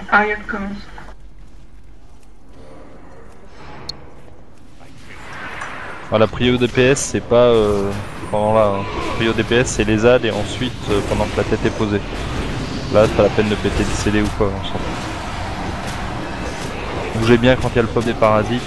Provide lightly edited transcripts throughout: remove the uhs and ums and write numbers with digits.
Ariel commence. Alors, la prio DPS c'est pas pendant là. Hein. La prio DPS c'est les ZAD et ensuite pendant que la tête est posée. Là c'est pas la peine de péter des CD ou quoi, on s'en fout. Bougez bien quand il y a le pop des parasites.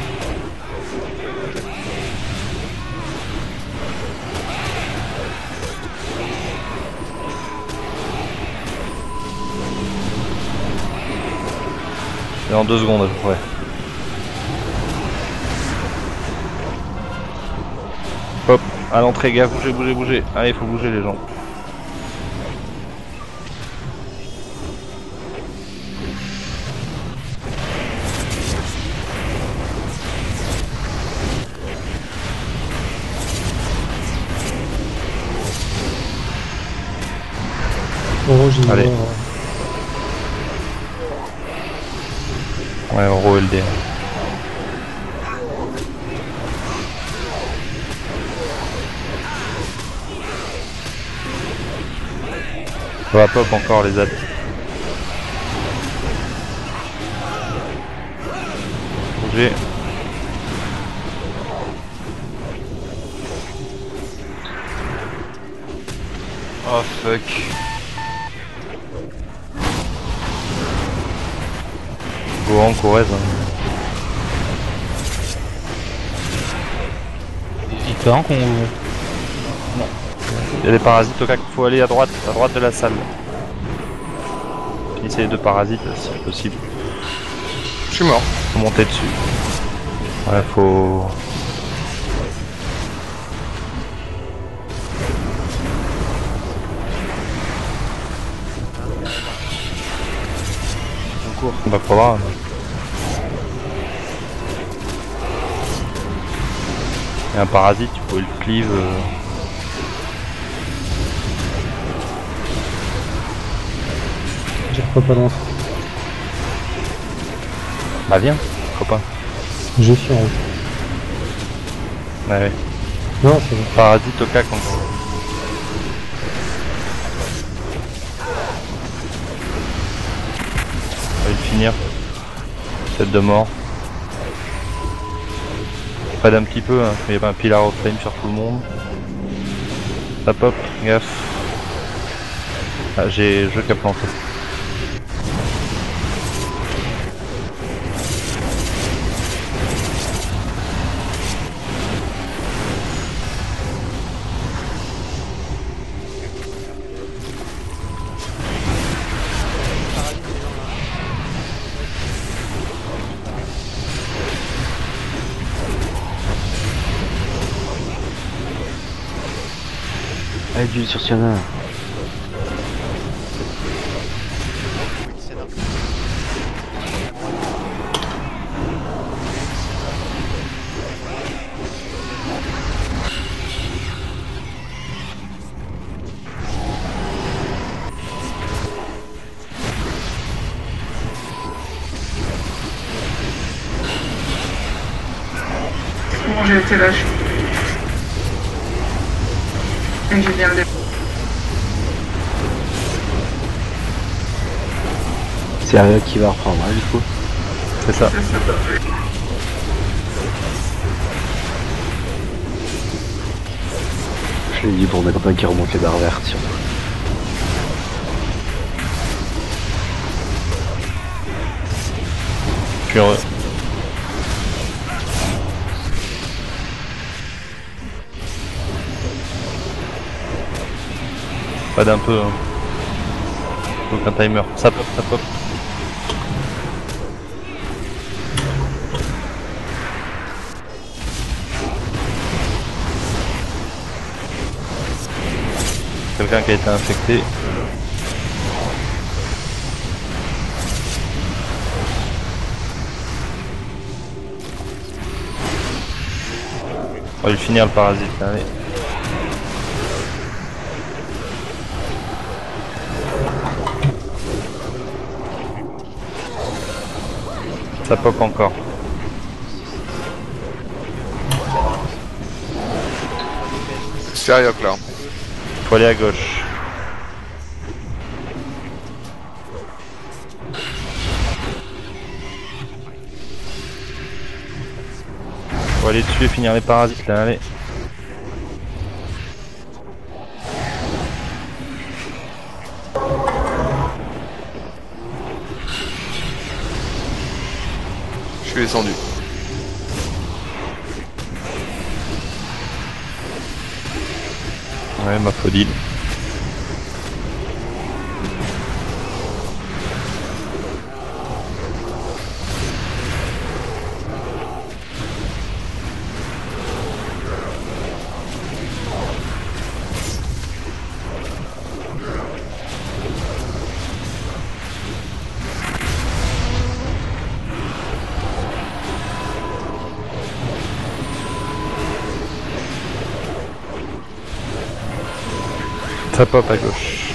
Et en 2 secondes à peu près. Hop, à l'entrée gars, bougez, bougez, bougez. Allez, il faut bouger les gens. Oh, j'y Allez. vais. Ouais, Euro LD. Ça va pop encore les ZAD. Bougez. Oh fuck. Gohan, Corrèze. Il temps qu'on... Il y a des parasites au cas qu'il faut aller à droite de la salle. Finissez les 2 parasites si possible. Je suis mort. Faut monter dessus. Ouais, faut... On court. Bah faudra. Il y a un parasite, tu peux le cleave. J'ai pas loin. Bah viens, copain. Je suis en route. Ouais. Non, c'est bon. Parasite au cas quand on va le finir. Tête de mort. Pas d'un petit peu, hein. Il y a pas un pilar of flame sur tout le monde. Ça pop, gaffe. Ah, j'ai jeu qui a planté. Allez, d'huile sur Sienna. Bon, j'ai été lâché. Et j'ai bien le C'est Ariel qui va reprendre, hein, du coup. C'est ça. Je l'ai dit pour mes copains qui remontent les barres vertes, surtout. Je suis heureux. Pas d'un peu. Hein. Aucun timer. Ça pop, ça pop. Quelqu'un qui a été infecté. On va lui finir le parasite, allez. Ça pop encore. Sérieux là. Faut aller à gauche. On va aller dessus et finir les parasites là, allez. Je suis descendu. Ouais, ma folie. Ça pop à gauche.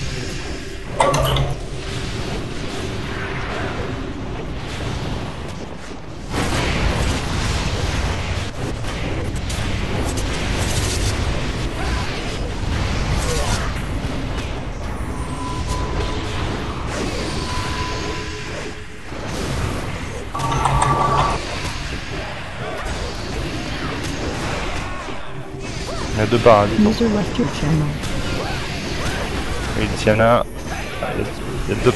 Il y a deux parasites. User left your channel. Et il y en a. Il y a deux.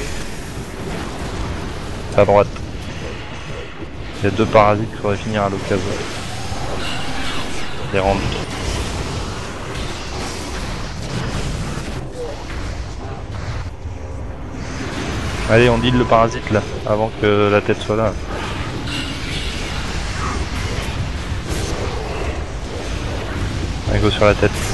À droite. Il y a deux parasites qu'il faudrait finir à l'occasion. Les rendus. Allez, on deal le parasite là, avant que la tête soit là. Allez, go sur la tête.